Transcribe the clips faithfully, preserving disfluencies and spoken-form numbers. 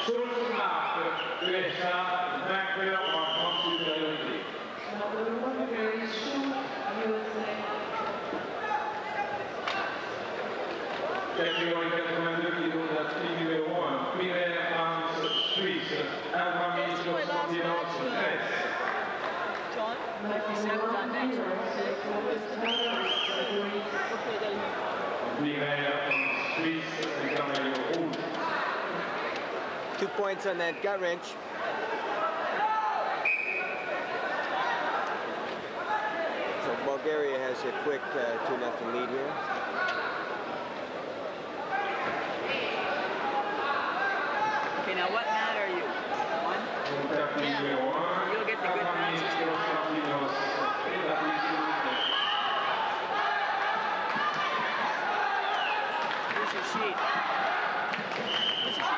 Sul map, Grecia, Banquet on considerability. Thank you, ladies and gentlemen, the team number one, Queen Hans Suisse, Ayhan Taskin. John, fifty-seven's on next. Two points on that gut wrench. So Bulgaria has a quick uh, two nothing lead here. Okay, now what mat are you? One? Yeah. You'll get the good mats. Here's your sheet. What's your sheet?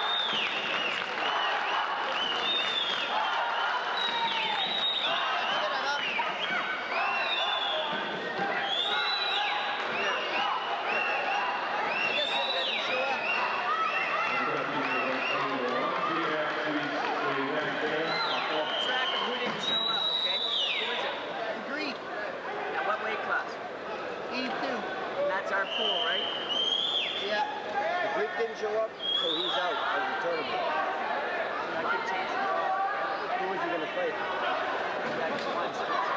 Our pool, right? Yeah. The Greek didn't show up, so he's out of the tournament. I could chase him. Who was he going to fight? That's one.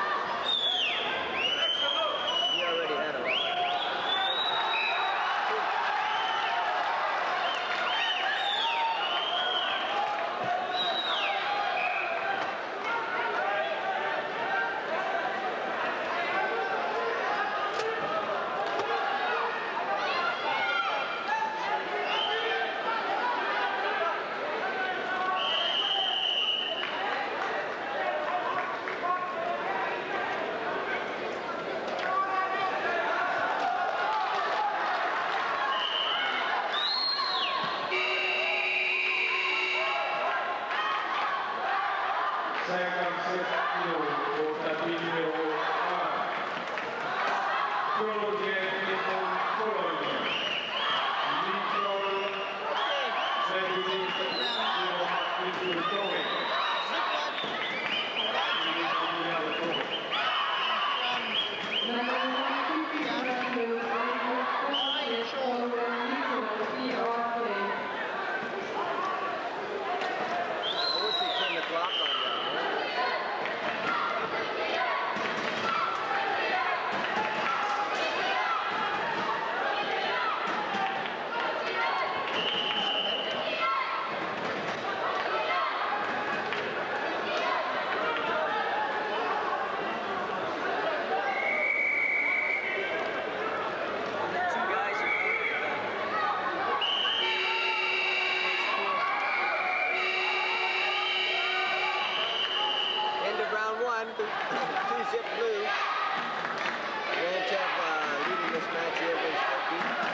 He already had a lot. Two zip blue. Jantschev uh, leading this match here against Turkey.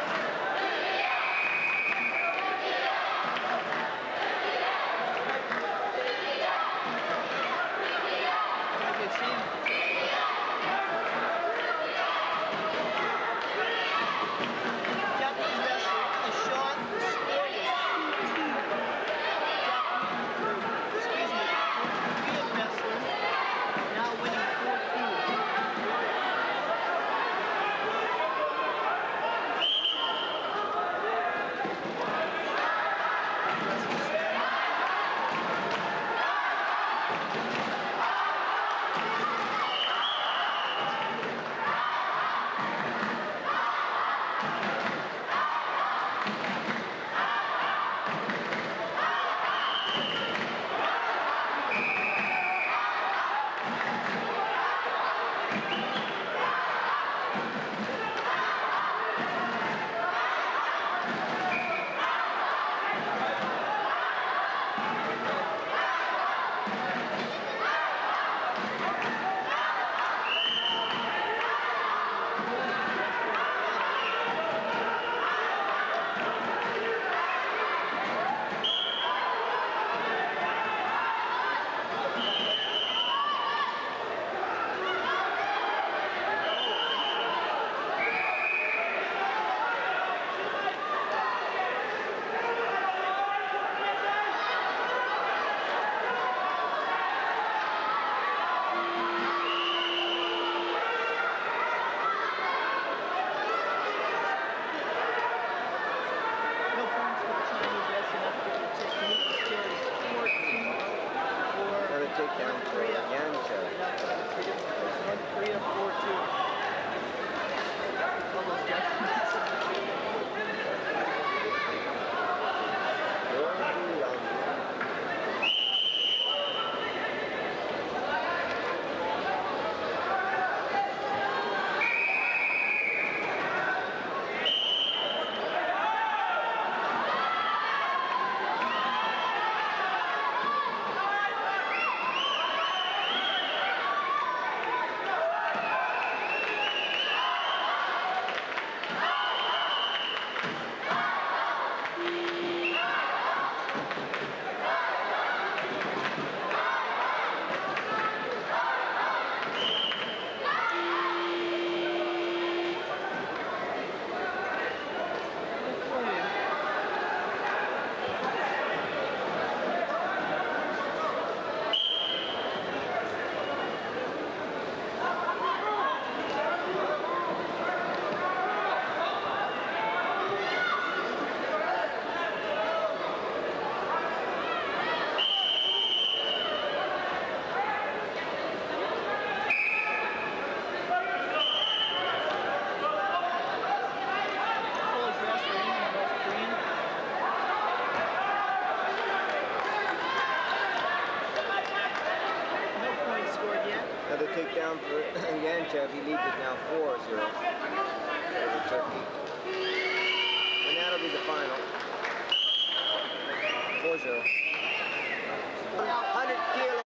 Another takedown for Jantschev. He leads it now four zero over Turkey. And that'll be the final. four zero. one hundred kilo.